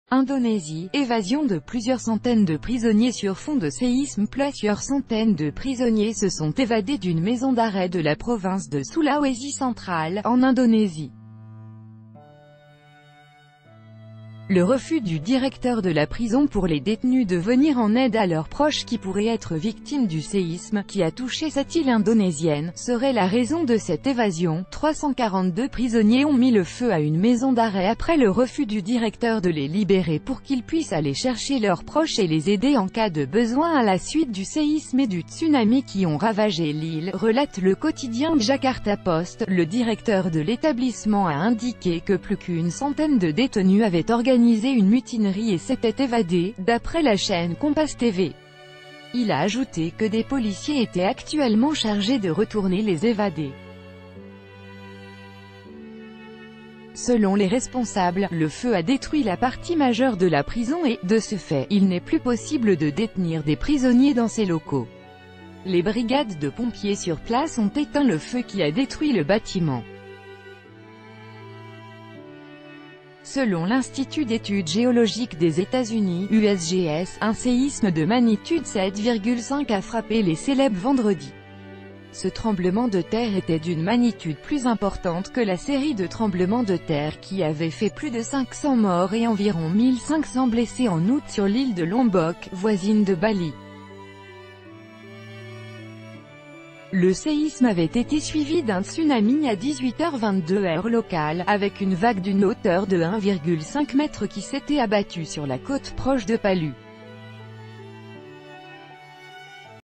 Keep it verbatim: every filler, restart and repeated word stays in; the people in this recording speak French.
Indonésie, évasion de plusieurs centaines de prisonniers sur fond de séisme. Plusieurs centaines de prisonniers se sont évadés d'une maison d'arrêt de la province de Sulawesi centrale, en Indonésie. Le refus du directeur de la prison pour les détenus de venir en aide à leurs proches qui pourraient être victimes du séisme, qui a touché cette île indonésienne, serait la raison de cette évasion. trois cent quarante-deux prisonniers ont mis le feu à une maison d'arrêt après le refus du directeur de les libérer pour qu'ils puissent aller chercher leurs proches et les aider en cas de besoin à la suite du séisme et du tsunami qui ont ravagé l'île, relate le quotidien Jakarta Post. Le directeur de l'établissement a indiqué que plus qu'une centaine de détenus avaient organisé une mutinerie et s'était évadé, d'après la chaîne Kompas T V. Il a ajouté que des policiers étaient actuellement chargés de retourner les évadés. Selon les responsables, le feu a détruit la partie majeure de la prison et, de ce fait, il n'est plus possible de détenir des prisonniers dans ces locaux. Les brigades de pompiers sur place ont éteint le feu qui a détruit le bâtiment. Selon l'Institut d'études géologiques des États-Unis, U S G S, un séisme de magnitude sept virgule cinq a frappé les Célèbes vendredi. Ce tremblement de terre était d'une magnitude plus importante que la série de tremblements de terre qui avait fait plus de cinq cents morts et environ mille cinq cents blessés en août sur l'île de Lombok, voisine de Bali. Le séisme avait été suivi d'un tsunami à dix-huit heures vingt-deux heure locale, avec une vague d'une hauteur de un virgule cinq mètre qui s'était abattue sur la côte proche de Palu.